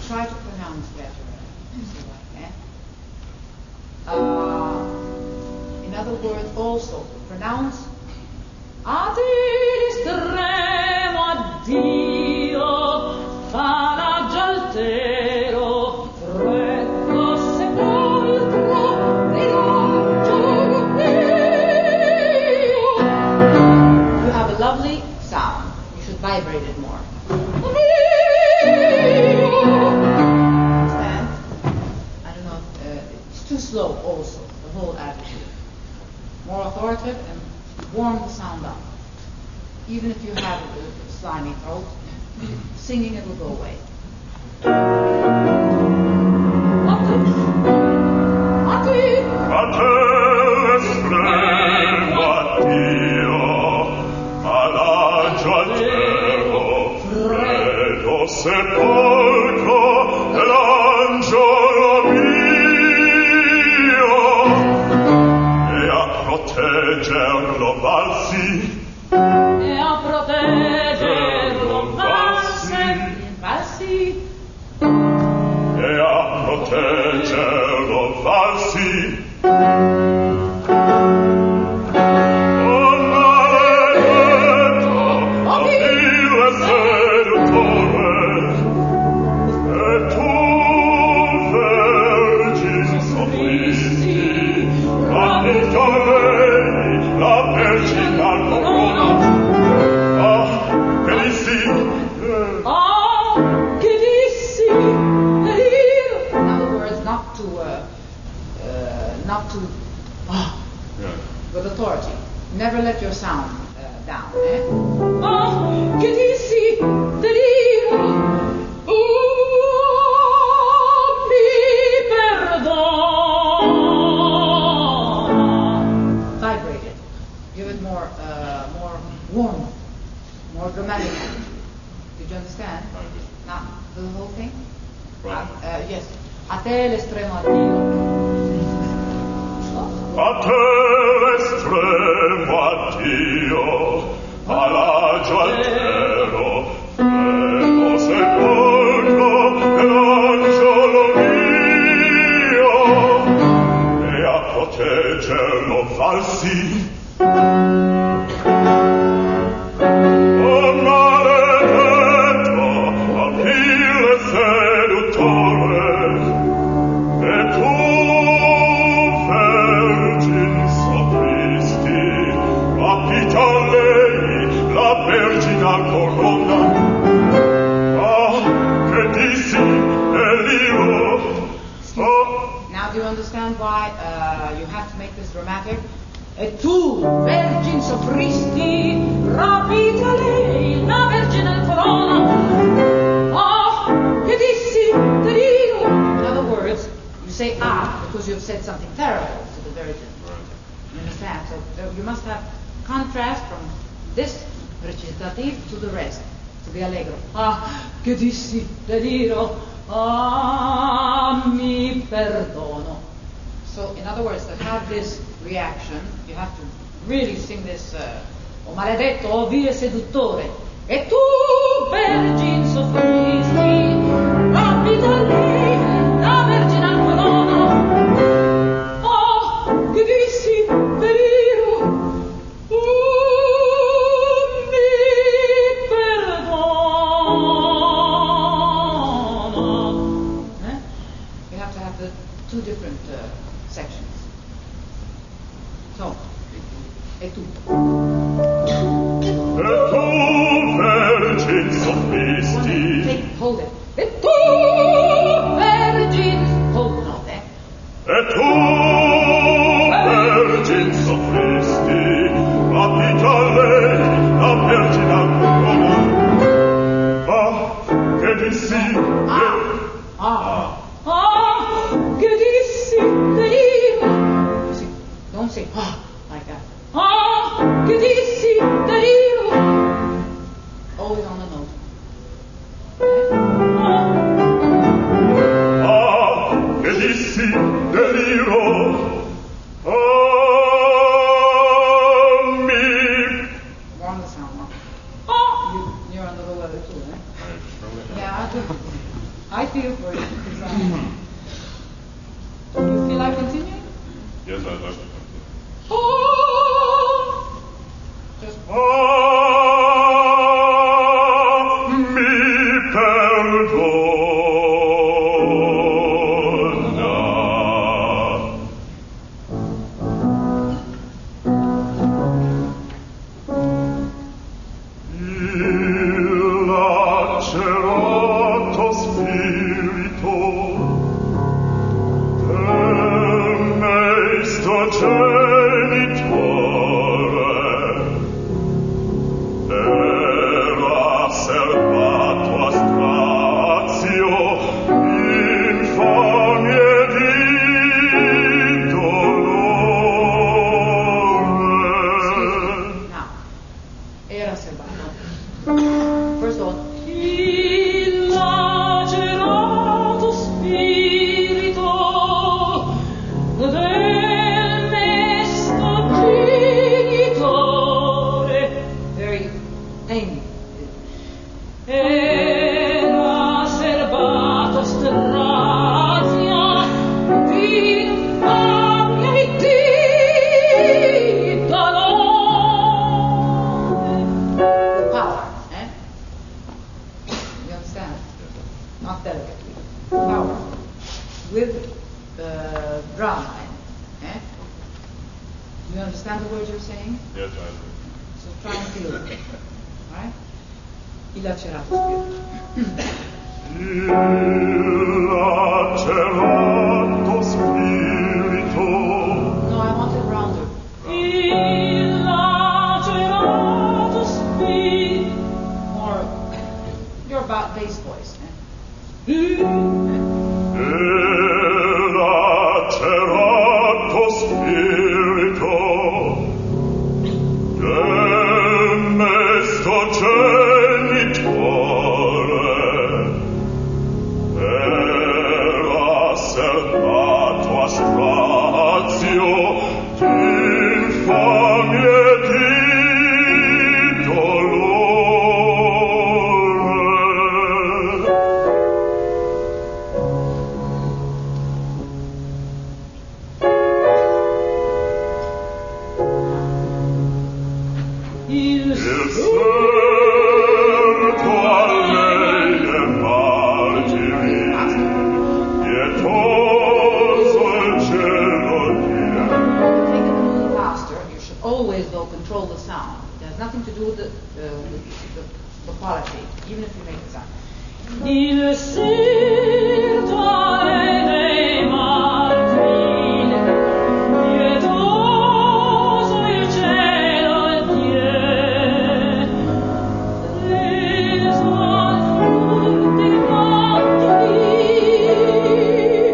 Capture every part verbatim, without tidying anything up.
try to pronounce better. Eh? Uh, in other words, also pronounce ad estremo addio, faraggio altero, freddo sepolcro, rilancio mio. You have a lovely sound. You should vibrate it more. Understand? I don't know. Uh, it's too slow also, the whole attitude. More authoritative and warm the sound up. Even if you have a slimy throat, singing it will go away. Sepolcro dell'angelo mio e a proteggerlo valsi e a proteggerlo valsi valsi e a proteggerlo valsi with authority. Never let your sound uh, down. Eh? Oh, che dissi, deliro, oh, mi perdona. Vibrate it. Give it more, uh, more warmth, more dramatic attitude. Did you understand? Now, the whole thing? Right. Uh, uh, yes. A te l'estremo addio. A te l'estremo addio, all'agio altero, freddo sepolcro dell'angelo mio, e a proteggerlo falsi. Oh maledetto, aprile seduttore, e tu la vergina corona. Ah, che dissi deliro. Oh. Now do you understand why uh, you have to make this dramatic? E tu, vergine soffristi, rapita lei, la vergine corona. Ah, che dissi deliro. In other words, you say ah because you've said something terrible to the virgin. You understand? So, so you must have contrast from this recitative to the rest, to the allegro. Ah, che dissi, deliro, ah, mi perdono. So, in other words, to have this reaction, you have to really sing this, uh, oh maledetto, oh vie seduttore, e tu, vergine soffristi, rapida lei, la vergine al corona. Oh, che dissi, deliro, two different uh, sections. So, e tu? E tu, vergine soffisti. Take, hold it. E tu, vergine, hold the note, eh? E tu, vergine soffisti, rapita lei, la vergine al corona. Ah, che dissi, ah, ah, ah. Che dissi, deliro. Don't say ah like that. Ah, che dissi, deliro. Always on the note. ah, ah che dissi, deliro. Ah, mi. Warm the sound up. Ah, you, you're under the weather too, eh? Yeah, I do. I I feel for you. Do you feel like continuing? Yes, I'd like to continue. Oh! Just Ah, mi perdona. Il lacerato spirito del mesto genitore era serbato a strazio infamie di dolore. now. Era serbato. First of all, il lacerato spirito del mesto genitore. Very plain. Era serbato strazia d'infamia di dolore. Power, eh? You understand? Not delicately. Power. With the drum line, eh? Do you understand the words you're saying? Yes, I do. So try and feel it. Alright? Il lacerato spirito. Il lacerato spirito No, I want it rounder. Il lacerato spirito. More your ba- bass voice. Eh? Eh? il lacerato spirito del mesto genitore era serbato a strazio d'infamie di dolore. Il Il serto a lei è martiri, pietoso il cielo dia. Take it a little faster. You should always, though, control the sound. It has nothing to do with the, uh, with the, the quality, even if you make the sound. Il serto dei martiri, pietoso il cielo e die, le sue dei martiri,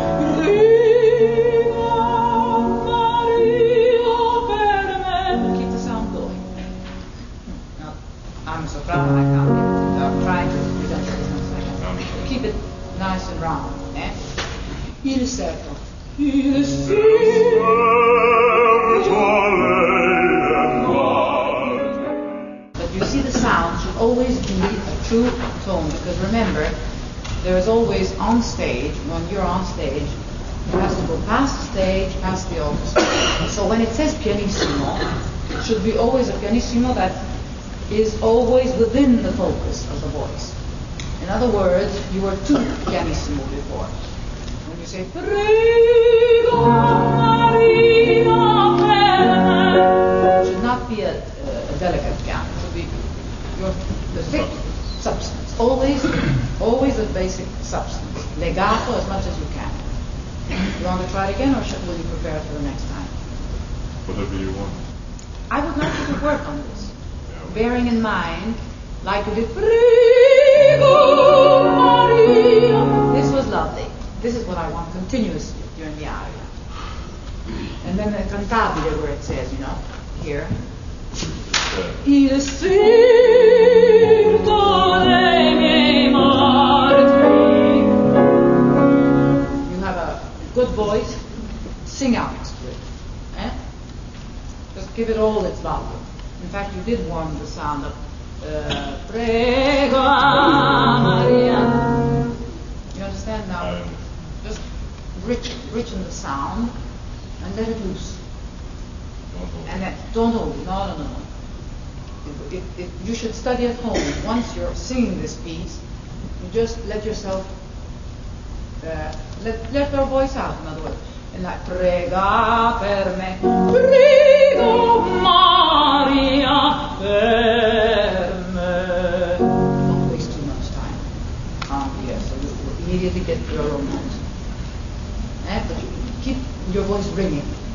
keep the sound going. Now, I'm a soprano, I can't get it. I'm trying to present it as much as I can. Keep it nice and round. Eh? Il serto. Il serto. Serto a lei è martiri. But you see, the sound should always be a true tone, because remember, there is always on stage, when you're on stage, you have to go past the stage, past the orchestra. So when it says pianissimo, it should be always a pianissimo that is always within the focus of the voice. In other words, you were too pianissimo before. When you say Prego Marina per me, it should not be a, a, a delicate piano. It should be your the thick substance. Always, always a basic substance. Legato as much as you can. You want to try it again, or should, will you prepare for the next time? Whatever you want. I would like you to work on this, Yeah. bearing in mind, like you did, Prego Maria. This was lovely. This is what I want continuously during the aria. And then the cantabile, where it says, you know, here. Yeah. Il spirito dei miei martiri. You have a good voice, sing out to it. Eh? Just give it all its volume. In fact, you did warm the sound of uh, Prego Maria. now, just rich, richen the sound and let it loose. And then, don't hold it. No, no, no, no. It, it, it, you should study at home. Once you're singing this piece, you just let yourself, uh, let, let your voice out, in other words. And like, prega per me, prego Maria per me. Don't waste too much time. Um, yes, so you will immediately get your romance. Eh? But you keep your voice ringing.